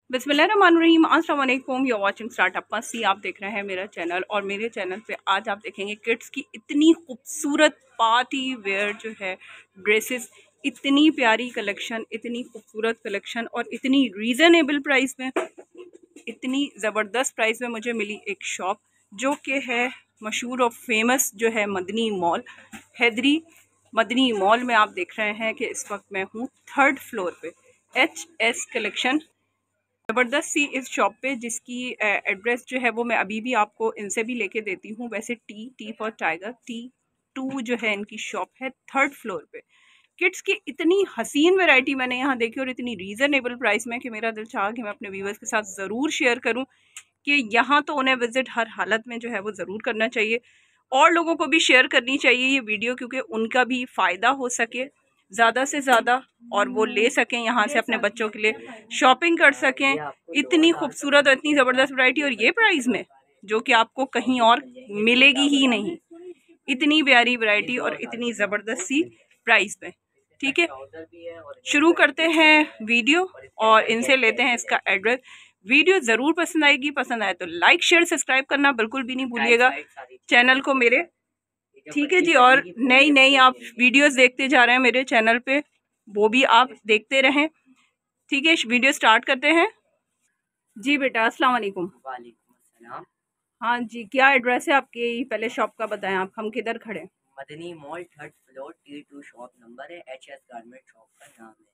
बिस्मिल्लाहिर्रहमानिर्रहीम, अस्सलाम वालेकुम। यू वाचिंग स्टार्टअप मस्ती। आप देख रहे हैं मेरा चैनल और मेरे चैनल पे आज आप देखेंगे किड्स की इतनी खूबसूरत पार्टी वेयर जो है ड्रेसेस, इतनी प्यारी कलेक्शन, इतनी खूबसूरत कलेक्शन और इतनी रीज़नेबल प्राइस में, इतनी ज़बरदस्त प्राइस में मुझे मिली एक शॉप जो कि है मशहूर और फेमस जो है मदनी मॉल हैदरी। मदनी मॉल में आप देख रहे हैं कि इस वक्त मैं हूँ 3rd फ्लोर पे, HS कलेक्शन। ज़बरदस्त सी इस शॉप पे जिसकी एड्रेस जो है वो मैं अभी भी आपको इनसे भी लेके देती हूँ। वैसे टी फॉर टाइगर T2 जो है इनकी शॉप है 3rd फ्लोर पे। किड्स की इतनी हसीन वैरायटी मैंने यहाँ देखी और इतनी रीज़नेबल प्राइस में कि मेरा दिल चाहा कि मैं अपने व्यूवर्स के साथ ज़रूर शेयर करूँ कि यहाँ तो उन्हें विज़िट हर हालत में जो है वो ज़रूर करना चाहिए और लोगों को भी शेयर करनी चाहिए ये वीडियो, क्योंकि उनका भी फ़ायदा हो सके ज़्यादा से ज़्यादा और वो ले सकें यहाँ से अपने बच्चों के लिए शॉपिंग कर सकें। इतनी खूबसूरत और इतनी ज़बरदस्त वैरायटी और ये प्राइस में जो कि आपको कहीं और मिलेगी ही नहीं। इतनी प्यारी वैरायटी और इतनी ज़बरदस्त सी प्राइस में। ठीक है, शुरू करते हैं वीडियो और इनसे लेते हैं इसका एड्रेस। वीडियो ज़रूर पसंद आएगी, पसंद आए तो लाइक शेयर सब्सक्राइब करना बिल्कुल भी नहीं भूलिएगा चैनल को मेरे। ठीक है जी, और नई नई आप वीडियोस देखते जा रहे हैं मेरे चैनल पे, वो भी आप देखते रहें। ठीक है, वीडियो स्टार्ट करते हैं जी। बेटा अस्सलाम वालेकुम। वालेकुम अस्सलाम। हाँ जी, क्या एड्रेस है आपके? पहले शॉप का बताएं आप, हम किधर खड़े हैं? Madani mall 3rd floor T2 shop number है। HS गारमेंट शॉप का नाम है।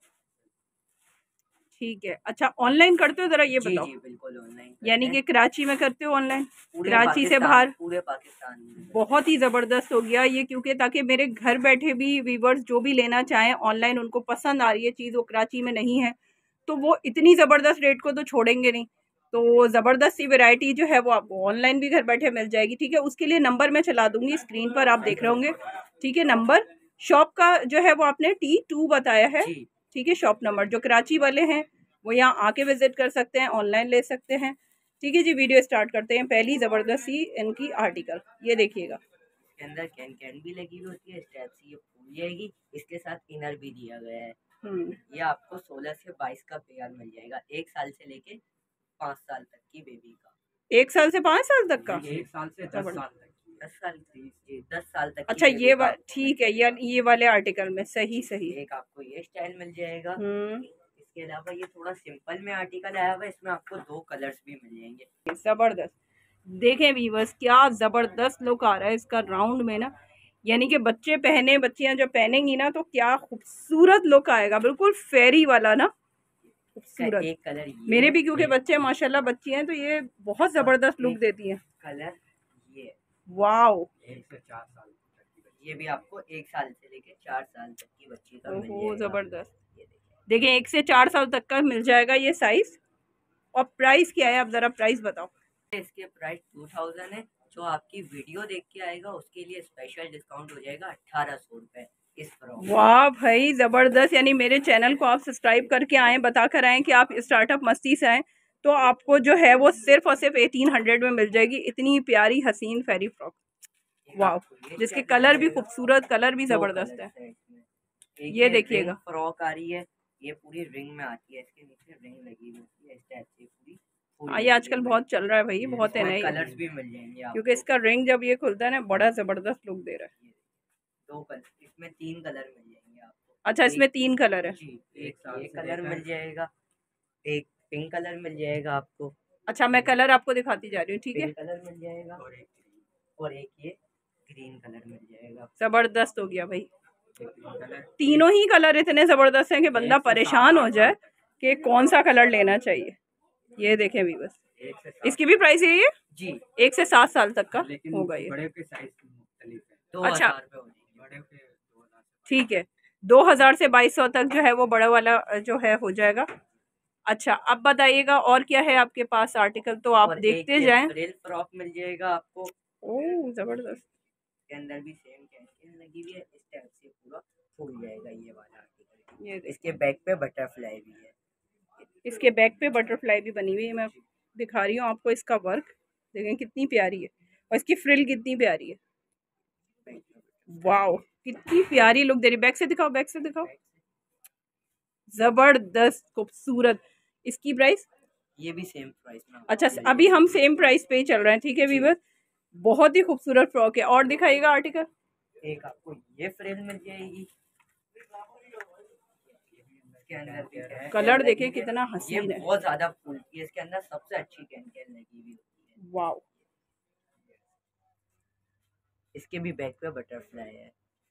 ठीक है, अच्छा ऑनलाइन करते हो? ज़रा ये बताओ। जी बिल्कुल ऑनलाइन, यानी कि कराची में करते हो ऑनलाइन? पूरे कराची से बाहर? पूरे पाकिस्तान में। बहुत ही ज़बरदस्त हो गया ये, क्योंकि ताकि मेरे घर बैठे भी व्यूवर्स जो भी लेना चाहें ऑनलाइन, उनको पसंद आ रही है चीज़, वो कराची में नहीं है तो वो इतनी ज़बरदस्त रेट को तो छोड़ेंगे नहीं। तो ज़बरदस्त सी वैरायटी जो है वो आपको ऑनलाइन भी घर बैठे मिल जाएगी। ठीक है, उसके लिए नंबर मैं चला दूंगी स्क्रीन पर, आप देख रहे होंगे। ठीक है, नंबर शॉप का जो है वो आपने T2 बताया है। ठीक है, शॉप नंबर जो कराची वाले हैं वो यहाँ आके विजिट कर सकते हैं, ऑनलाइन ले सकते हैं। ठीक है जी, वीडियो स्टार्ट करते हैं। पहली ज़बरदस्त सी इनकी आर्टिकल ये देखिएगा। इसके अंदर कैन भी लगी हुई होती है, इस टाइप से ये फूल जाएगी। इसके साथ इनर भी दिया गया है। ये आपको 16 से 22 का पेयर मिल जाएगा, 1 साल से लेके 5 साल तक की बेबी का। 1 साल से 5 साल तक का? 1 साल से 10 साल तक। 10 साल तक। अच्छा, ये ठीक है, ये वाले आर्टिकल में सही सही। एक आपको ये स्टाइल मिल जाएगा। इसके अलावा ये थोड़ा सिंपल में आर्टिकल आया हुआ है, इसमें आपको 2 कलर्स भी मिल जाएंगे। जबरदस्त, देखें व्यूअर्स क्या जबरदस्त लुक आ रहा है इसका राउंड में ना, यानी कि बच्चे पहने, बच्चियां जब पहनेंगी ना तो क्या खूबसूरत लुक आएगा, बिल्कुल फेरी वाला ना, खूबसूरत। एक कलर मेरे भी क्योंकि बच्चे माशाल्लाह बच्ची हैं तो ये बहुत जबरदस्त लुक देती हैं। कलर ये वाओ, 1 से 4 साल तक, ये भी आपको 1 साल से लेके 4 साल तक की बच्ची का मिल ओहो जाएगा। जबरदस्त। देखें 1 से 4 साल तक का मिल जाएगा ये साइज। और प्राइस क्या है, आप जरा प्राइस बताओ। इसके प्राइस 2000 है। जो आपकी वीडियो देख के आएगा उसके लिए स्पेशल डिस्काउंट हो जाएगा 1800 रुपए इस फ्रॉक। वाह भाई जबरदस्त, यानी मेरे चैनल को आप सब्सक्राइब करके आएँ, बता कर आएँ कि आप स्टार्टअप मस्ती से आएँ तो आपको जो है वो सिर्फ और सिर्फ 1800 में मिल जाएगी इतनी प्यारी हसीन फेरी फ्रॉक। वाह, जिसके कलर भी खूबसूरत, कलर भी जबरदस्त है। ये देखिएगा फ्रॉक आ रही है, ये पूरी रिंग में आती है, इसके नीचे रिंग लगी हुई है इस टाइप से पूरी। हाँ, ये आजकल बहुत चल रहा है भाई, बहुत है नहीं, कलर्स भी मिल जाएंगे आपको। क्योंकि इसका रिंग जब ये खुलता है ना बड़ा जबरदस्त लुक दे रहा है। 2 कलर, इसमें 3 कलर मिल जाएंगे आपको। अच्छा, इसमें 3 कलर है? एक कलर मिल जाएगा, एक पिंक कलर मिल जाएगा आपको। अच्छा, मैं कलर आपको दिखाती जा रही हूँ। ठीक है, कलर मिल जाएगा और एक ये ग्रीन कलर मिल जाएगा। जबरदस्त हो गया भाई, तीनों ही कलर इतने जबरदस्त हैं कि बंदा परेशान हो जाए कि कौन सा कलर लेना चाहिए। ये देखें भी बस, इसकी भी प्राइस यही है जी, 1 से 7 साल तक का होगा ये। बड़े के साइज अच्छा ठीक है, 2000 से 2200 तक जो है वो बड़ा वाला जो है हो जाएगा। अच्छा, अब बताइएगा और क्या है आपके पास आर्टिकल, तो आप देखते जाएं। फ्रॉक मिल जाएगा आपको। ओह जबरदस्त, के अंदर भी सेम कैन लगी हुई है, इस टाइप से पूरा खुल जाएगा ये वाला आर्टिकल। ये इसके बैक पे बटरफ्लाई भी है, इसके बैक पे बटरफ्लाई भी बनी हुई है। मैं दिखा रही हूँ आपको इसका वर्क, देखें कितनी प्यारी है और इसकी फ्रिल कितनी प्यारी है। वाओ, कितनी प्यारी लुक दे रही। बैक से दिखाओ, बैक से दिखाओ, जबरदस्त खूबसूरत। इसकी प्राइस ये भी सेम प्राइस में। अच्छा, अभी हम सेम प्राइस पे ही चल रहे हैं, ठीक है वीवर। बहुत ही खूबसूरत फ्रॉक है। और दिखाइएगा आर्टिकल। एक आपको ये फ्रेम मिल जाएगी, इसके अंदर कलर देखिए कितना हसीन है, बहुत ज्यादा फूलती है। इसके अंदर सबसे अच्छी कैन लगी हुई होती है। वाव। इसके भी बैक पे बटरफ्लाई है।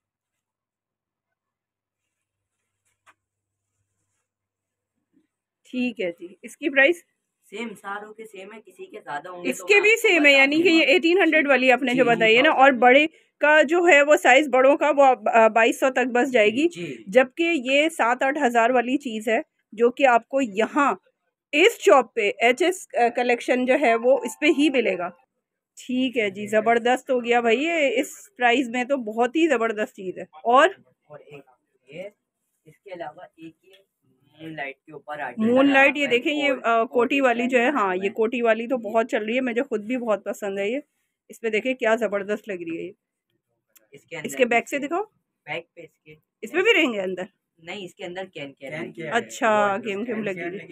ठीक है जी, इसकी प्राइस सेम, सारों के सेम है, किसी के ज्यादा होंगे इसके भी सेम है, यानी कि ये 1800 वाली आपने जो बताई है ना। और बड़े का जो है वो साइज, बड़ों का वो 2200 तक बस जाएगी, जबकि ये 7-8 हज़ार वाली चीज है जो कि आपको यहाँ इस शॉप पे HS कलेक्शन जो है वो इस पे ही मिलेगा। ठीक है जी, जबरदस्त हो गया भाई, ये इस प्राइस में तो बहुत ही जबरदस्त चीज है। और एक ये, इसके अलावा एक ये मूनलाइट के ऊपर मूनलाइट, ये देखें, ये कोटी वाली जो है, हाँ ये कोटी वाली तो बहुत चल रही है, मुझे खुद भी बहुत पसंद है ये। इस पे देखें क्या जबरदस्त लग रही है ये। इसके बैक से दिखाओ, बैक पे इसमें भी रहेंगे अंदर? नहीं, इसके अंदर कैन अच्छा, केम लगी है,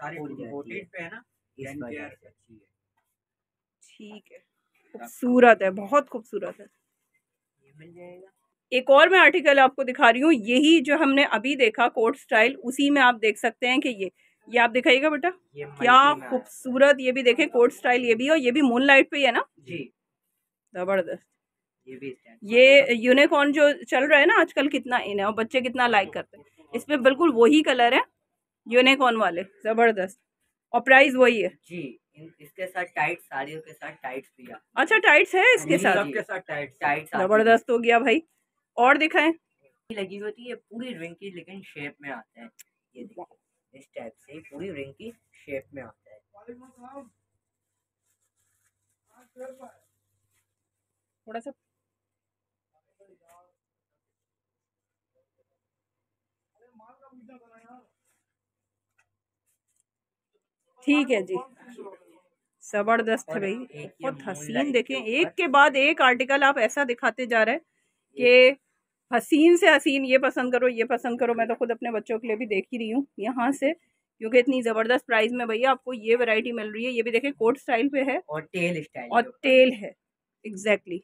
ठीक है। खूबसूरत है, बहुत खूबसूरत है। मिल जाएगा। एक और मैं आर्टिकल आपको दिखा रही हूँ, यही जो हमने अभी देखा कोट स्टाइल, उसी में आप देख सकते हैं कि ये आप दिखाइएगा बेटा, क्या खूबसूरत। ये भी देखें कोट स्टाइल, ये भी, और ये भी मूनलाइट पे ही है ना जी, जबरदस्त। ये भी ये यूनिकॉर्न जो चल रहा है ना आजकल, कितना इन है और बच्चे कितना लाइक करते हैं। इसमें बिल्कुल वही कलर है यूनिकॉर्न वाले, जबरदस्त। और प्राइस वही है जी। इसके साथ टाइट, साड़ियों के साथ टाइट्स भी है। अच्छा, टाइट्स है इसके साथ, टाइट्स जबरदस्त हो गया भाई। और दिखाएं, लगी होती है पूरी रिंग की, लेकिन शेप में आता है। ये देखिए, इस टाइप से पूरी रिंग की शेप में आता है। थोड़ा सा ठीक है जी, जबरदस्त है भाई, बहुत हसीन। देखें, एक के बाद एक आर्टिकल आप ऐसा दिखाते जा रहे हैं कि हसीन से हसीन, ये पसंद करो, ये पसंद करो। मैं तो खुद अपने बच्चों के लिए भी देख ही रही हूँ यहाँ से, क्योंकि इतनी जबरदस्त प्राइस में भैया आपको ये वैरायटी मिल रही है। ये भी देखें कोट स्टाइल पे है और टेल स्टाइल, और टेल है, एग्जैक्टली,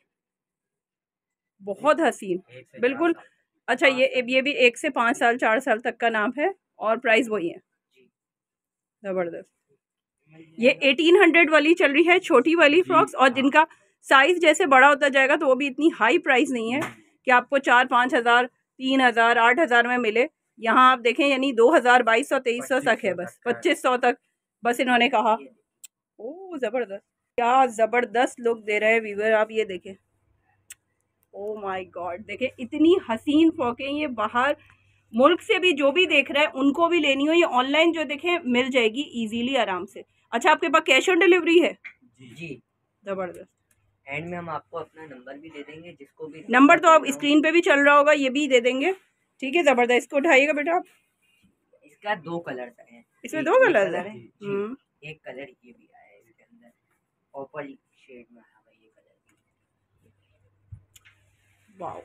बहुत हसीन, बिल्कुल। अच्छा, ये भी 1 से 5 साल 4 साल तक का नाम है, और प्राइस वही है, जबरदस्त। ये 1800 वाली चल रही है, छोटी वाली फ्रॉक्स, और जिनका साइज जैसे बड़ा होता जाएगा तो वो भी इतनी हाई प्राइस नहीं है कि आपको 4-5 हज़ार, 3 हज़ार, 8 हज़ार में मिले। यहाँ आप देखें, यानी 2000, 2200, 2300 तक है, बस 2500 तक बस इन्होंने कहा। ओ जबरदस्त, क्या जबरदस्त लुक दे रहे हैं व्यूअर, आप ये देखें। ओ माय गॉड, देखें इतनी हसीन फ्रॉकें, ये बाहर मुल्क से भी जो भी देख रहे हैं उनको भी लेनी हो, ये ऑनलाइन जो देखें मिल जाएगी इजीली, आराम से। अच्छा, आपके पास कैश ऑन डिलीवरी है? जी, जबरदस्त। एंड में हम आपको अपना नंबर भी दे देंगे, जिसको भी नंबर तो आप स्क्रीन पे भी चल रहा होगा, ये भी दे देंगे, ठीक है। जबरदस्त, इसको उठाइएगा बेटा आप। इसका 2 कलर है, इसमें 2 कलर है। एक कलर ये भी आया है इसके अंदर, पर्पल शेड में आया हुआ ये कलर। वाओ,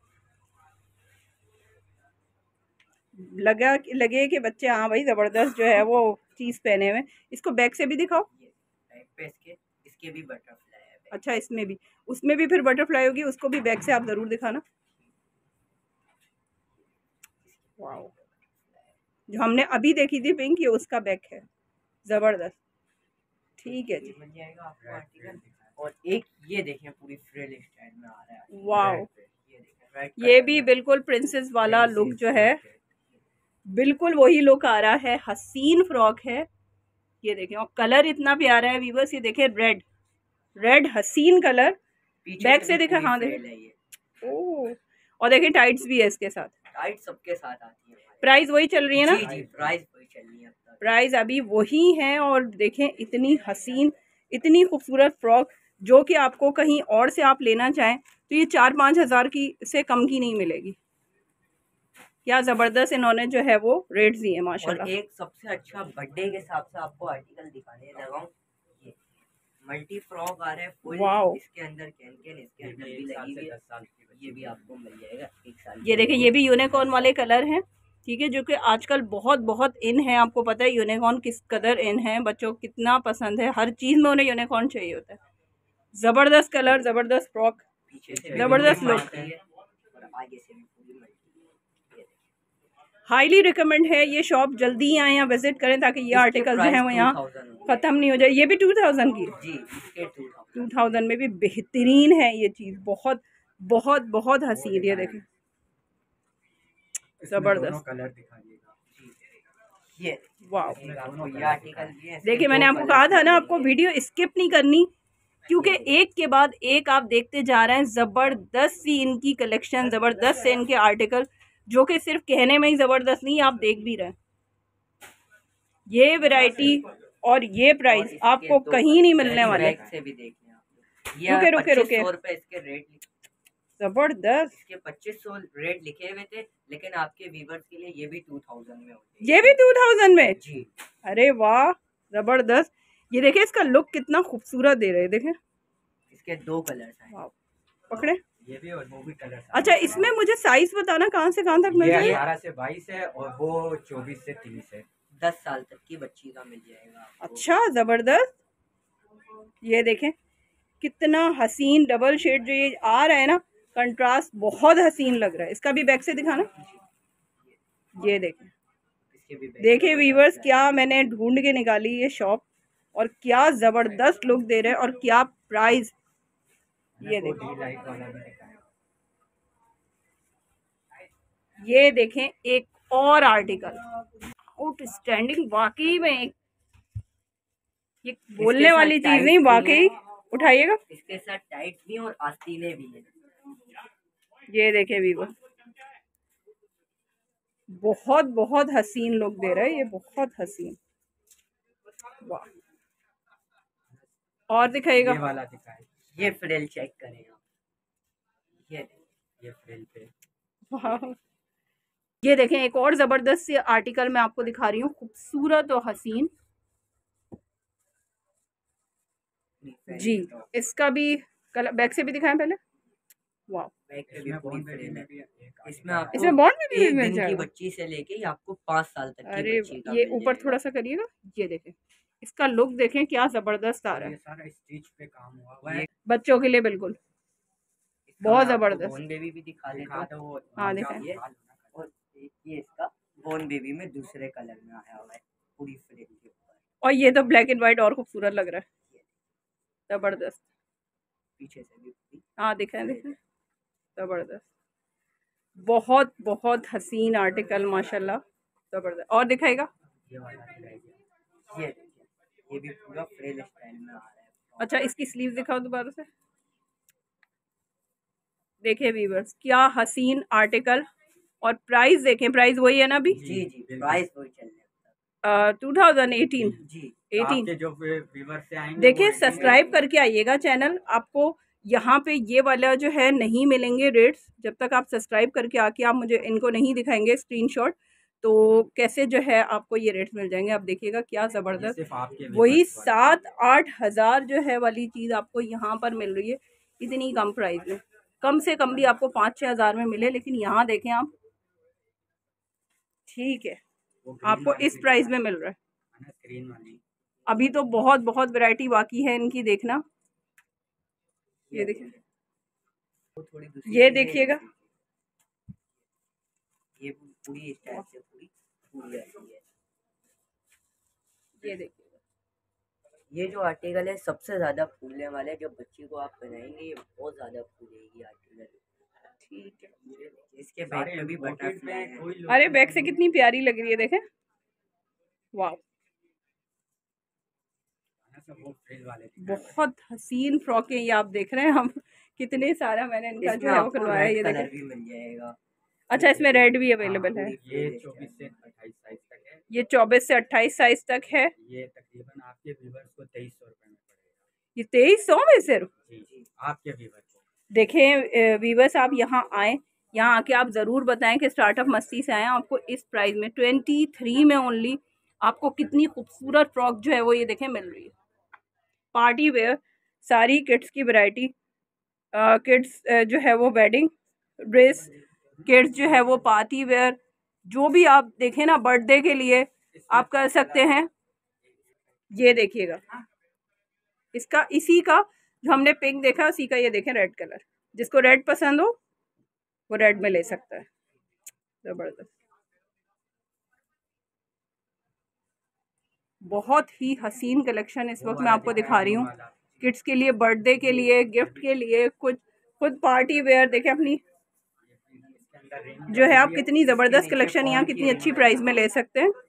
लगे कि बच्चे, हाँ भाई जबरदस्त जो है वो चीज पहने हुए। इसको बैक से भी दिखाओ, बैक पे इसके भी बटरफ्लाई है। अच्छा, इसमें भी, उसमें भी फिर बटरफ्लाई होगी, उसको भी बैक से आप जरूर दिखाना। वाओ, जो हमने अभी देखी थी पिंक, ये उसका बैक है, जबरदस्त। ठीक है जी, मिल जाएगा आपको आर्टिकल। और एक ये देखें, पूरी फ्रिल स्टाइल में आ रहा है। वाओ, ये भी बिल्कुल प्रिंसेस वाला लुक जो है, बिल्कुल वही लुक आ रहा है, हसीन फ्रॉक है। ये देखें, और कलर इतना प्यारा है व्यूअर्स, ये देखें, रेड हसीन कलर। बैक से देखा, हाँ देखें, ओह, और देखें टाइट्स भी है इसके साथ, टाइट सबके साथ आती है। प्राइस वही चल रही है ना? जी, प्राइस वही चल रही है, प्राइस अभी वही है। और देखें इतनी हसीन, इतनी खूबसूरत फ्रॉक, जो कि आपको कहीं और से आप लेना चाहें तो ये 4-5 हज़ार की से कम की नहीं मिलेगी। क्या ज़बरदस्त इन्होंने जो है वो रेट्स दिए माशाल्लाह। और एक सबसे अच्छा बर्थडे के हिसाब से आपको आर्टिकल दिखाने लगा हूं, ये मल्टी फ्रॉक आ रहा है फुल, इसके अंदर कैन इसके अंदर भी लगी हुई है। ये भी आपको मिल जाएगा 1 साल। ये देखिए, ये भी यूनिकॉर्न वाले कलर हैं, ठीक है, जो कि आजकल बहुत बहुत इन है। आपको पता है यूनिकॉर्न किस कदर इन है, बच्चों को कितना पसंद है, हर चीज़ में उन्हें यूनिकॉर्न चाहिए होता है। ज़बरदस्त कलर, ज़बरदस्त फ्रॉक, ज़बरदस्त लुक, हाईली रिकमेंड है। ये शॉप जल्दी आए यहाँ विजिट करें ताकि ये आर्टिकल जो है वो यहाँ ख़त्म नहीं हो जाए। ये भी 2000 की, जी 2000 में भी बेहतरीन है ये चीज़, बहुत बहुत बहुत हसीन। ये देखें, ज़बरदस्त कलर दिखाइएगा। ये वाह, ये आर्टिकल भी है। देखिए मैंने आपको कहा था ना आपको वीडियो स्किप नहीं करनी, क्योंकि एक के बाद एक आप देखते जा रहे हैं। ज़बरदस्त सी इनकी कलेक्शन, ज़बरदस्त से इनके आर्टिकल, जो कि सिर्फ कहने में ही ज़बरदस्त नहीं, आप देख भी रहे हैं। ये वैरायटी और ये प्राइस आपको कहीं नहीं मिलने वाले। से भी देख लें आप। रुके रुके रुके, इसके रेट ज़बरदस्त, इसके 2500 रेट लिखे हुए थे, लेकिन आपके व्यूवर्स के लिए ये भी 2000 में होते हैं। ये भी 2000 में जी। अरे वाह, ज़बरदस्त। ये देखें इसका लुक कितना खूबसूरत दे रहे हैं, देखें इसके 2 कलर्स हैं। पकड़े, ये भी और वो भी कलर। अच्छा, इसमें मुझे साइज बताना कहाँ से कहाँ तक मिल जाएगा? 18 से 22 है और वो 24 से 30 है। 10 साल तक की बच्ची का मिल जाएगा। अच्छा, ज़बरदस्त। ये देखें कितना हसीन डबल शेड जो ये आ रहा है ना, कंट्रास्ट बहुत हसीन लग रहा है। इसका भी बैक से दिखाना। ये देखें, देखिए व्यूवर्स, क्या मैंने ढूंढ के निकाली ये शॉप, और क्या ज़बरदस्त लुक दे रहे हैं, और क्या प्राइस। ये देखें, ये देखें एक और आर्टिकल आउटस्टैंडिंग, वाकई में एक ये बोलने वाली चीज नहीं, वाकई। उठाइएगा, इसके साथ टाइट भी और आस्तीनें भी हैं। ये देखें वीवर, बहुत बहुत हसीन लुक दे रहा है ये, बहुत हसीन। वाह, और दिखाइएगा। ये वाला दिखाए, ये फ्रिल चेक करें आप। ये फ्रिल पे, वाह, ये देखें एक और जबरदस्त सी आर्टिकल मैं आपको दिखा रही हूँ, खूबसूरत और हसीन। जी, इसका भी कलर बैक से भी दिखाएं पहले। वाह, इसमें बॉन्ड में भी मिल जाएगा। बच्ची से लेके आपको 5 साल तक की अरे बच्ची का ये ऊपर थोड़ा सा करिएगा, ये देखें इसका लुक देखें क्या जबरदस्त आ रहा है। सारा स्टिच पे काम हुआ है बच्चों के लिए बिल्कुल बहुत जबरदस्त। बोन बेबी भी दिखा दो। हाँ दिखाएं। और ये इसका बोन बेबी में दूसरे कलर में आया हुआ है पूरी फ्रेम के ऊपर, और ये तो ब्लैक एंड व्हाइट और खूबसूरत लग रहा है, जबरदस्त। पीछे से भी हाँ दिखाएं दिखाएं, जबरदस्त, बहुत बहुत हसीन आर्टिकल माशाल्लाह, जबरदस्त। और दिखाएगा, ये भी पूरा फ्रिल स्टाइल में आ रहा है। अच्छा इसकी स्लीव दिखाओ दोबारा से। देखिए व्यूअर्स क्या हसीन आर्टिकल, और प्राइस देखें, प्राइस वही है ना अभी? जी जी, प्राइस वही चल रहा है। 2018 जी, 18 जो व्यूअर्स से आएंगे। देखिए सब्सक्राइब करके आइएगा चैनल, आपको यहाँ पे ये वाला जो है नहीं मिलेंगे रेट्स, जब तक आप सब्सक्राइब करके आके आप मुझे इनको नहीं दिखाएंगे स्क्रीनशॉट, तो कैसे जो है आपको ये रेट्स मिल जाएंगे। आप देखिएगा क्या ज़बरदस्त, वही 7-8 हज़ार जो है वाली चीज़ आपको यहाँ पर मिल रही है इतनी कम प्राइस में। कम से कम भी आपको 5-6 हज़ार में मिले, लेकिन यहाँ देखें आप, ठीक है आपको इस प्राइस में मिल रहा है। अभी तो बहुत बहुत वैरायटी बाकी है इनकी, देखना। ये देखिए, ये देखिएगा, ये पूरी स्टाइल से पूरी ऐसी है। ये देखिएगा, ये जो आर्टिकल है सबसे ज्यादा फूलने वाले, जो बच्ची को आप पहनाएंगे ये बहुत ज्यादा फूलेगी आर्टिकल। ठीक है, इसके बैक में भी बटरफ्लाई है। अरे बैक से कितनी प्यारी लग रही है, देखें, वाह, बहुत हसीन फ्रॉकें ये आप देख रहे हैं। हम कितने सारा मैंने इनका जो है वो करवाया है। ये देखें, भी मिल जाएगा। अच्छा इसमें रेड भी अवेलेबल है। ये 24 से 28 साइज तक है। ये 24 से 28 साइज तक है। ये तकरीबन आपके व्यूअर्स को 2300 रुपए में पड़ेगा। ये 2300 में सिर्फ? जी, आपके व्यूअर्स को। देखें व्यूअर्स, आप यहाँ आए, यहाँ आके आप ज़रूर बताएं कि स्टार्टअप मस्ती से आए। आपको इस प्राइस में 23 में ओनली आपको कितनी खूबसूरत फ्रॉक जो है वो ये देखें मिल रही है। पार्टी वेयर सारी किड्स की वैरायटी, किड्स जो है वो वेडिंग ड्रेस, किड्स जो है वो पार्टी वेयर, जो भी आप देखें ना बर्थडे के लिए आप कर सकते हैं। ये देखिएगा इसका, इसी का जो हमने पिंक देखा उसी का ये देखें रेड कलर। जिसको रेड पसंद हो वो रेड में ले सकता है। जबरदस्त, बहुत ही हसीन कलेक्शन इस वक्त मैं आपको दिखा रही हूँ किड्स के लिए, बर्थडे के लिए, गिफ्ट के लिए, कुछ खुद पार्टी वेयर। देखें अपनी जो है आप कितनी ज़बरदस्त कलेक्शन यहाँ कितनी अच्छी प्राइस में ले सकते हैं।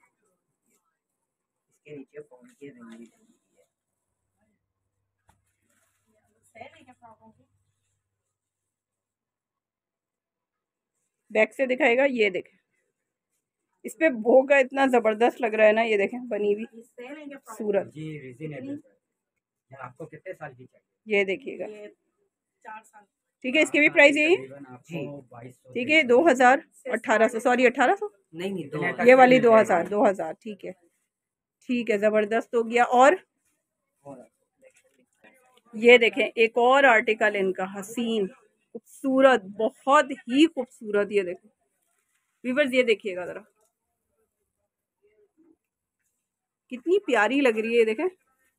बैक से दिखाएगा, ये देखें इस पे भोग का इतना ज़बरदस्त लग रहा है ना, ये देखें बनी हुई सूरत। आपको कितने साल की चाहिए? ये देखिएगा 4 साल। ठीक है, इसकी भी प्राइस यही ठीक है 2000 सॉरी 1800 नहीं ये वाली 2000 ठीक है ठीक है, ज़बरदस्त हो गया। और ये देखें एक और आर्टिकल इनका हसीन खूबसूरत, बहुत ही खूबसूरत। ये देखें व्यूअर्स, ये देखिएगा ज़रा कितनी प्यारी लग रही है। ये देखें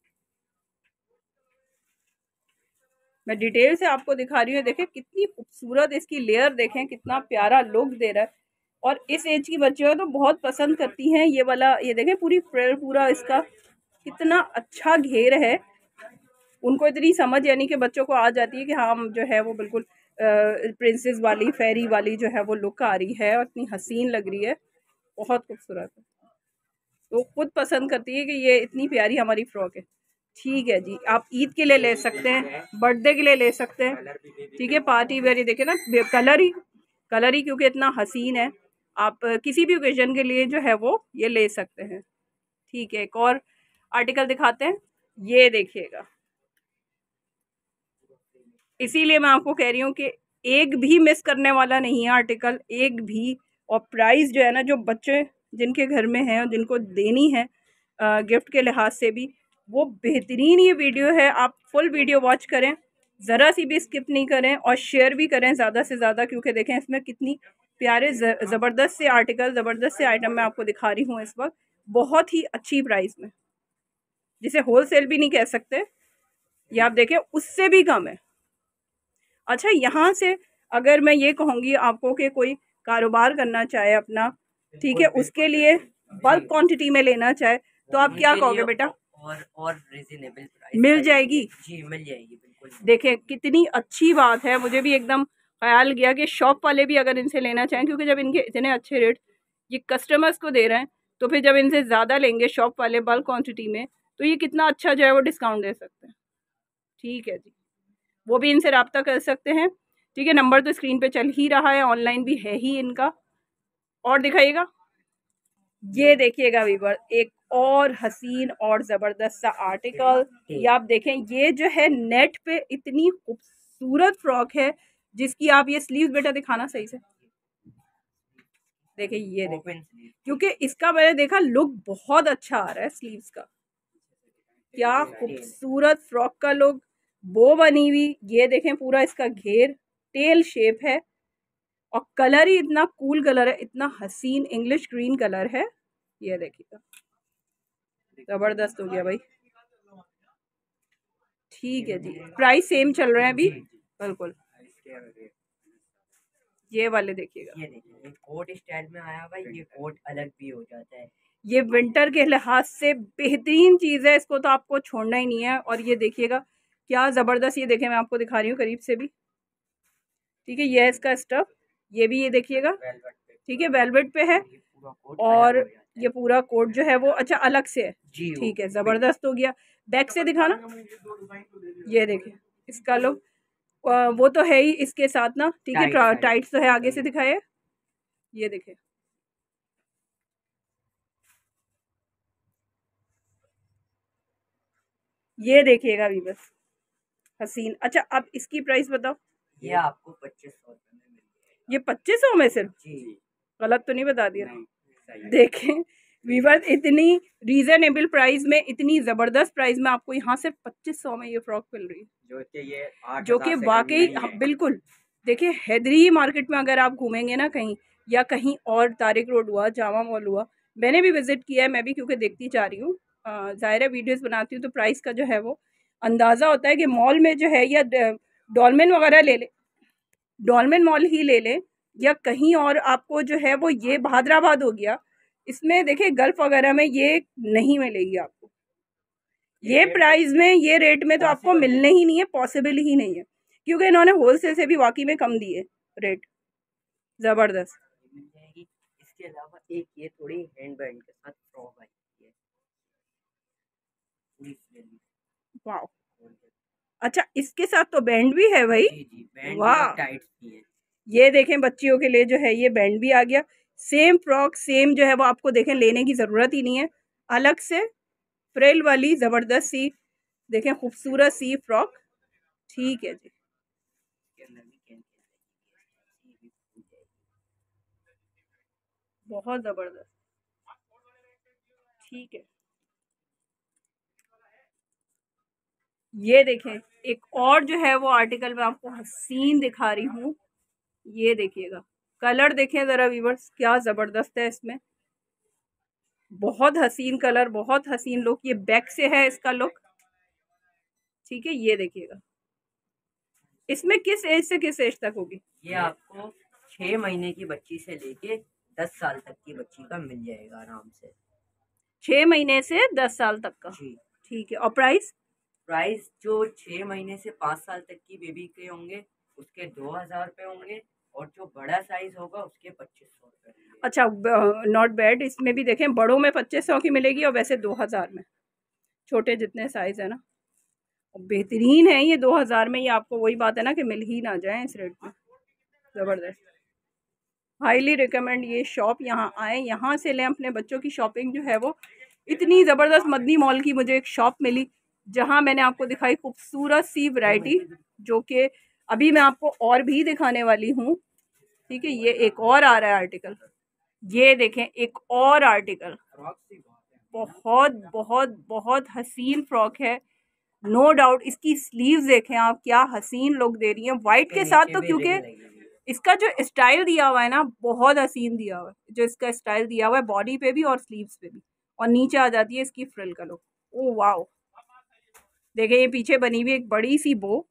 मैं डिटेल से आपको दिखा रही हूँ। देखें कितनी खूबसूरत इसकी लेयर, देखें कितना प्यारा लुक दे रहा है। और इस एज की बच्चियाँ तो बहुत पसंद करती हैं ये वाला। ये देखें पूरा इसका कितना अच्छा घेर है। उनको इतनी समझ यानी कि बच्चों को आ जाती है कि हाँ जो है वो बिल्कुल प्रिंसेस वाली, फेरी वाली जो है वो लुक आ रही है और इतनी हसीन लग रही है, बहुत खूबसूरत है। तो खुद पसंद करती है कि ये इतनी प्यारी हमारी फ्रॉक है। ठीक है जी, आप ईद के लिए ले सकते हैं, बर्थडे के लिए ले सकते हैं। ठीक है, पार्टी वेयर। ये देखे ना कलर ही क्योंकि इतना हसीन है, आप किसी भी ओकेजन के लिए जो है वो ये ले सकते हैं। ठीक है, एक और आर्टिकल दिखाते हैं। ये देखिएगा, इसीलिए मैं आपको कह रही हूँ कि एक भी मिस करने वाला नहीं है आर्टिकल, एक भी। और प्राइस जो है ना, जो बच्चे जिनके घर में हैं और जिनको देनी है गिफ्ट के लिहाज से भी, वो बेहतरीन ये वीडियो है। आप फुल वीडियो वॉच करें, ज़रा सी भी स्किप नहीं करें और शेयर भी करें ज़्यादा से ज़्यादा, क्योंकि देखें इसमें कितनी प्यारे ज़बरदस्त से आर्टिकल, ज़बरदस्त से आइटम मैं आपको दिखा रही हूँ इस वक्त, बहुत ही अच्छी प्राइस में, जिसे होल सेल भी नहीं कह सकते। ये आप देखें उससे भी कम है। अच्छा, यहाँ से अगर मैं ये कहूँगी आपको कि कोई कारोबार करना चाहे अपना, ठीक है, उसके लिए बल्क क्वांटिटी में लेना चाहे तो आप क्या कहोगे बेटा? और रीजनेबल प्राइस मिल जाएगी जी, मिल जाएगी बिल्कुल। देखें कितनी अच्छी बात है। मुझे भी एकदम ख्याल गया कि शॉप वाले भी अगर इनसे लेना चाहें, क्योंकि जब इनके इतने अच्छे रेट ये कस्टमर्स को दे रहे हैं, तो फिर जब इनसे ज़्यादा लेंगे शॉप वाले बल्क क्वांटिटी में, तो ये कितना अच्छा जो है वो डिस्काउंट दे सकते हैं। ठीक है जी, वो भी इनसे रब्ता कर सकते हैं। ठीक है, नंबर तो स्क्रीन पे चल ही रहा है, ऑनलाइन भी है ही इनका। और दिखाइएगा, ये देखिएगा वीवर, एक और हसीन और ज़बरदस्त सा आर्टिकल। ये आप देखें, ये जो है नेट पे इतनी खूबसूरत फ्रॉक है जिसकी आप ये स्लीव बेटा दिखाना सही से, देखें ये देखें, क्योंकि इसका मैंने देखा लुक बहुत अच्छा आ रहा है स्लीव्स का। क्या खूबसूरत फ्रॉक का लुक, बो बनी हुई। ये देखें पूरा इसका घेर टेल शेप है और कलर ही इतना कूल कलर है, इतना हसीन इंग्लिश ग्रीन कलर है। ये देखिएगा जबरदस्त हो गया भाई। ठीक है जी, प्राइस सेम चल रहे हैं अभी बिल्कुल। ये वाले देखिएगा, ये देखिए कोट स्टाइल में आया भाई, ये कोट अलग भी हो जाता है। ये विंटर के लिहाज से बेहतरीन चीज़ है, इसको तो आपको छोड़ना ही नहीं है। और ये देखिएगा क्या ज़बरदस्त, ये देखें मैं आपको दिखा रही हूँ करीब से भी। ठीक है, ये है इसका स्टफ, ये भी ये देखिएगा। ठीक है, वेलवेट पे है और ये पूरा कोट जो है वो अच्छा अलग से है। ठीक है, ज़बरदस्त हो गया। बैक से दिखाना, ये देखें इसका लुक, वो तो है ही इसके साथ ना। ठीक है, टाइट्स तो है, आगे से दिखाए, ये देखें ये देखिएगा भी बस हसीन। अच्छा, अब इसकी प्राइस बताओ। ये आपको 2500 में मिल जाएगा। ये 2500 में सिर्फ? गलत तो नहीं बता दिया? देखें वीवर्स, इतनी रीजनेबल प्राइस में, इतनी ज़बरदस्त प्राइस में आपको यहाँ से 2500 में ये फ्रॉक मिल रही है, जो कि वाकई बिल्कुल। देखिए हैदरी मार्केट में अगर आप घूमेंगे ना कहीं, या कहीं और तारिक रोड हुआ, जामा मॉल हुआ, मैंने भी विज़िट किया है, मैं भी क्योंकि देखती जा रही हूँ, ज़ाहिर है वीडियोज़ बनाती हूँ तो प्राइस का जो है वो अंदाज़ा होता है कि मॉल में जो है या डॉलमेन वगैरह ले ले, डॉलमेन मॉल ही ले लें या कहीं और आपको जो है वो ये बहादराबाद हो गया, इसमें देखिए गल्फ वगैरह में ये नहीं मिलेगी आपको, ये प्राइस में ये रेट में तो आपको मिलने ही नहीं है, पॉसिबल ही नहीं है, क्योंकि इन्होंने होलसेल से भी वाकई में कम दिए रेट, ज़बरदस्त। मिल जाएगी। इसके अलावा एक ये थोड़ी हैंड बैंड के साथ फ्रॉक आई है, वाह, अच्छा इसके साथ तो बैंड भी है भाई, वाह, टाइट भी है। ये देखें बच्चियों के लिए जो है ये बैंड भी आ गया, सेम फ्रॉक सेम जो है वो आपको देखें लेने की ज़रूरत ही नहीं है, अलग से फ्रिल वाली ज़बरदस्त सी देखें खूबसूरत सी फ्रॉक, ठीक है जी, बहुत ज़बरदस्त, ठीक है। ये देखें एक और जो है वो आर्टिकल मैं आपको हसीन दिखा रही हूँ, ये देखिएगा कलर देखें ज़रा व्यूअर्स, क्या ज़बरदस्त है इसमें, बहुत हसीन कलर, बहुत हसीन लुक, ये बैक से है इसका लुक, ठीक है। ये देखिएगा इसमें किस एज से किस एज तक होगी? ये आपको 6 महीने की बच्ची से लेके 10 साल तक की बच्ची का मिल जाएगा आराम से। 6 महीने से 10 साल तक का, ठीक है। और प्राइस? प्राइस जो 6 महीने से 5 साल तक की बेबी के होंगे उसके 2000 रुपये होंगे, और जो बड़ा साइज होगा उसके 2500 रुपये। अच्छा, नॉट बैड, इसमें भी देखें बड़ों में 2500 की मिलेगी और वैसे 2000 में, छोटे जितने साइज है ना, बेहतरीन है ये 2000 में, ये आपको वही बात है ना कि मिल ही ना जाए इस रेट में, ज़बरदस्त, हाईली रिकमेंड ये शॉप, यहाँ आए, यहाँ से लें अपने बच्चों की शॉपिंग जो है वो इतनी ज़बरदस्त। मदनी मॉल की मुझे एक शॉप मिली जहाँ मैंने आपको दिखाई खूबसूरत सी वैरायटी, जो कि अभी मैं आपको और भी दिखाने वाली हूँ, ठीक है। ये एक और आ रहा है आर्टिकल, ये देखें एक और आर्टिकल, बहुत बहुत बहुत हसीन फ्रॉक है, नो डाउट। इसकी स्लीव्स देखें आप, क्या हसीन लुक दे रही हैं वाइट के साथ, तो क्योंकि इसका जो स्टाइल दिया हुआ है ना बहुत हसीन दिया हुआ है, जो इसका स्टाइल दिया हुआ है बॉडी पे भी और स्लीव्स पे भी, और नीचे आ जाती है इसकी फ्रिल का लुक, ओ वाओ, देखे ये पीछे बनी हुई एक बड़ी सी बो,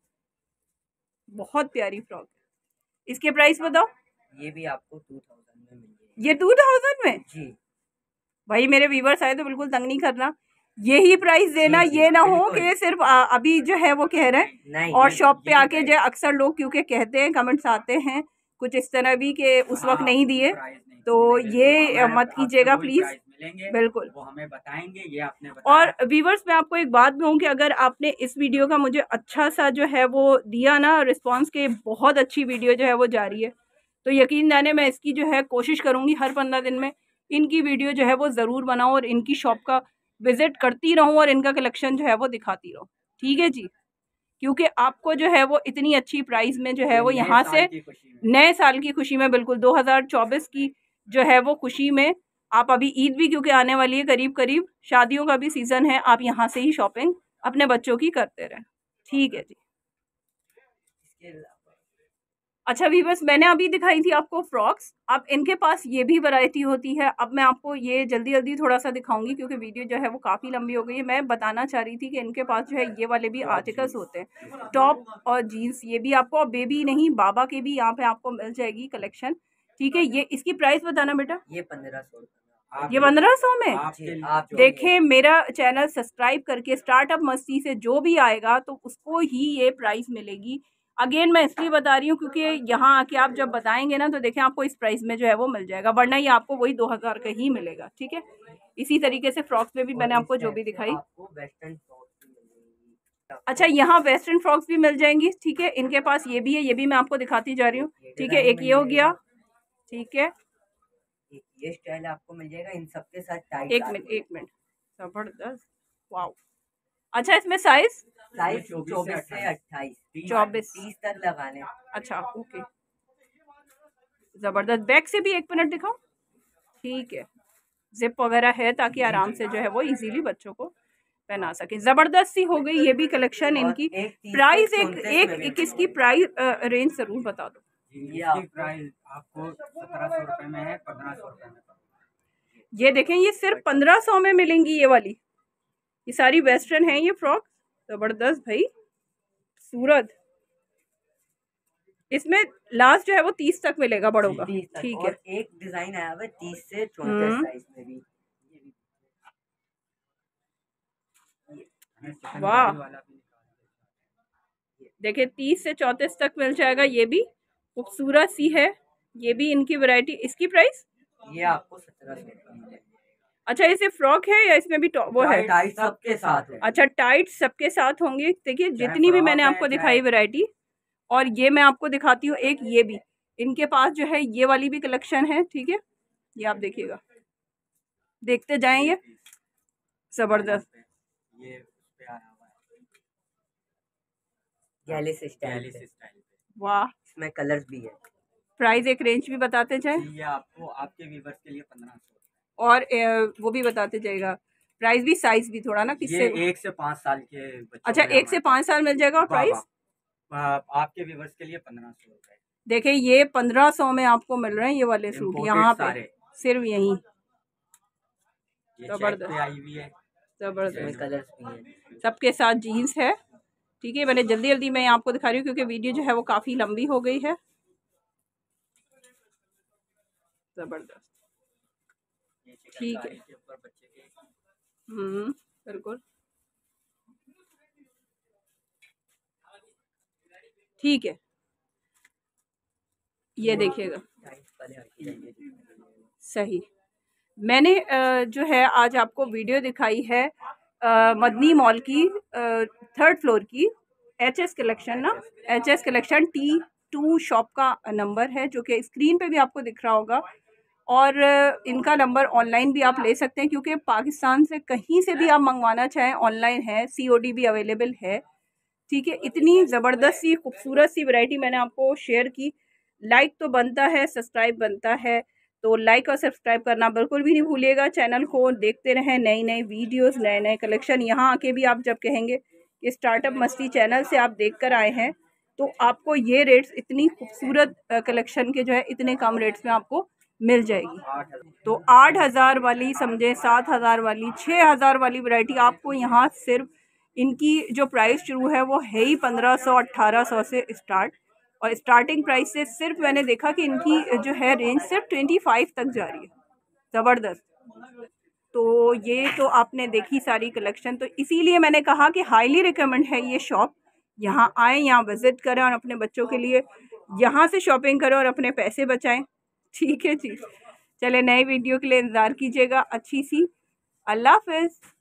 बहुत प्यारी फ्रॉक है। इसके प्राइस बताओ? ये भी आपको 2000 में मिल जाएगी। ये 2000 में जी भाई, मेरे व्यूवर्स आए तो बिल्कुल तंग नहीं करना, यही प्राइस देना, ये ना हो कि सिर्फ अभी जो है वो कह रहे हैं और शॉप पे आके जो अक्सर लोग क्योंकि कहते हैं, कमेंट्स आते हैं कुछ इस तरह भी कि उस वक्त नहीं दिए, तो ये मत कीजिएगा प्लीज़, बिल्कुल वो हमें बताएंगे, ये आपने और व्यूवर्स मैं आपको एक बात कहूँ कि अगर आपने इस वीडियो का मुझे अच्छा सा जो है वो दिया ना रिस्पांस, के बहुत अच्छी वीडियो जो है वो जा रही है, तो यकीन जाने मैं इसकी जो है कोशिश करूँगी हर 15 दिन में इनकी वीडियो जो है वो ज़रूर बनाऊँ और इनकी शॉप का विज़िट करती रहूँ और इनका कलेक्शन जो है वो दिखाती रहूँ, ठीक है जी। क्योंकि आपको जो है वो इतनी अच्छी प्राइस में जो है वो यहाँ से नए साल की खुशी में, बिल्कुल 2024 की जो है वो खुशी में, आप अभी ईद भी क्योंकि आने वाली है करीब करीब, शादियों का भी सीज़न है, आप यहाँ से ही शॉपिंग अपने बच्चों की करते रहें, ठीक है जी। अच्छा व्यूअर्स, मैंने अभी दिखाई थी आपको फ्रॉक्स, अब इनके पास ये भी वैरायटी होती है। अब मैं आपको ये जल्दी जल्दी थोड़ा सा दिखाऊंगी क्योंकि वीडियो जो है वो काफ़ी लंबी हो गई है। मैं बताना चाह रही थी कि इनके पास जो है ये वाले भी आर्टिकल्स होते हैं, टॉप और जीन्स, ये भी आपको, बेबी नहीं बाबा के भी यहाँ पे आपको मिल जाएगी कलेक्शन, ठीक है। ये इसकी प्राइस बताना बेटा। ये 1500, ये 1500 में। देखें मेरा चैनल सब्सक्राइब करके स्टार्टअप मस्ती से जो भी आएगा तो उसको ही ये प्राइस मिलेगी। अगेन मैं इसलिए बता रही हूँ क्योंकि यहाँ आके आप जब बताएंगे ना तो देखें आपको इस प्राइस में जो है वो मिल जाएगा, वरना ये आपको वही 2000 का ही मिलेगा, ठीक है। इसी तरीके से फ्रॉक्स में भी मैंने आपको जो भी दिखाई, अच्छा यहाँ वेस्टर्न फ्रॉक्स भी मिल जाएंगी, ठीक है। इनके पास ये भी है, ये भी मैं आपको दिखाती जा रही हूँ, ठीक है। एक ये हो गया, ठीक है, ये स्टाइल आपको मिल जाएगा इन सबके साथ टाइट। एक मिनट, जबरदस्त, वाओ। अच्छा इसमें साइज 24 से 28, 24 तक लगा लें। अच्छा ओके, जबरदस्त। बैक से भी एक मिनट दिखाओ, ठीक है, जिप वगैरह है ताकि आराम से जो है वो इजीली बच्चों को पहना सके। जबरदस्त सी हो गई ये भी कलेक्शन इनकी। प्राइस एक इसकी प्राइस रेंज जरूर बता दो। इसकी प्राइस आपको 1700 रुपए में है, 1500 रुपए में। ये देखें, ये सिर्फ 1500 में मिलेंगी ये वाली। ये सारी वेस्टर्न है ये फ्रॉक, जबरदस्त भाई, सूरत। इसमें लास्ट जो है वो 30 तक मिलेगा बड़ों का। ठीक है, एक डिजाइन आया हुआ 30 से 34 साइज में भी। वाह, देखिए 30 से 34 तक मिल जाएगा। ये भी खूबसूरत सी है, ये भी इनकी वैरायटी। इसकी प्राइस ये आपको 1700। अच्छा, ये सिर्फ फ्रॉक है या इसमें भी वो है? टाइट सबके साथ है। अच्छा, टाइट सबके साथ होंगे। देखिए जितनी भी मैंने आपको दिखाई वैरायटी, और ये मैं आपको दिखाती हूँ एक, ये भी इनके पास जो है ये वाली भी कलेक्शन है। ठीक है, ये आप देखिएगा, देखते जाएं, ये जबरदस्त। ये गैलिस स्टाइल, वाह, इसमें कलर्स भी है। प्राइस एक रेंज भी बताते जाए। ये आपको आपके व्यूअर्स के लिए 1500, और वो भी बताते जाएगा प्राइस भी, साइज भी थोड़ा ना किससे। ये 1 से 5 साल के बच्चों। अच्छा, 1 से 5 साल मिल जाएगा। और प्राइस आपके व्यूअर्स के लिए 1500 रुपए। देखिए ये 1500 में आपको मिल रहे हैं ये वाले सूट यहाँ पे, सिर्फ यहीं। जबरदस्त, आई हुई है, जबरदस्त कलर्स भी है, सबके साथ जीन्स है। ठीक है, मैंने जल्दी जल्दी मैं आपको दिखा रही हूँ क्योंकि वीडियो जो है वो काफ़ी लंबी हो गई है। जबरदस्त, ठीक है, बिल्कुल ठीक है। ये देखिएगा, सही। मैंने जो है आज आपको वीडियो दिखाई है मदनी मॉल की 3rd फ्लोर की HS कलेक्शन ना, HS कलेक्शन T2 शॉप का नंबर है, जो कि स्क्रीन पे भी आपको दिख रहा होगा। और इनका नंबर ऑनलाइन भी आप ले सकते हैं, क्योंकि पाकिस्तान से कहीं से भी आप मंगवाना चाहें ऑनलाइन है, COD भी अवेलेबल है। ठीक है, इतनी ज़बरदस्त सी खूबसूरत सी वैरायटी मैंने आपको शेयर की। लाइक तो बनता है, सब्सक्राइब बनता है, तो लाइक और सब्सक्राइब करना बिल्कुल भी नहीं भूलिएगा। चैनल को देखते रहें, नई नई वीडियोस, नए नए कलेक्शन। यहाँ आके भी आप जब कहेंगे कि स्टार्टअप मस्ती चैनल से आप देख कर आए हैं, तो आपको ये रेट्स, इतनी खूबसूरत कलेक्शन के जो है इतने कम रेट्स में आपको मिल जाएगी। तो 8000 वाली समझे, 7000 वाली, 6000 वाली वैरायटी आपको यहाँ सिर्फ इनकी जो प्राइस शुरू है वो है ही 1500 1800 से स्टार्ट। और स्टार्टिंग प्राइस से सिर्फ मैंने देखा कि इनकी जो है रेंज सिर्फ 25 तक जा रही है। ज़बरदस्त। तो ये तो आपने देखी सारी कलेक्शन, तो इसीलिए मैंने कहा कि हाईली रिकमेंड है ये शॉप। यहाँ आएँ, यहाँ विज़िट करें और अपने बच्चों के लिए यहाँ से शॉपिंग करें और अपने पैसे बचाएं। ठीक है जी, चले नए वीडियो के लिए इंतज़ार कीजिएगा अच्छी सी। अल्लाह हाफ़िज़।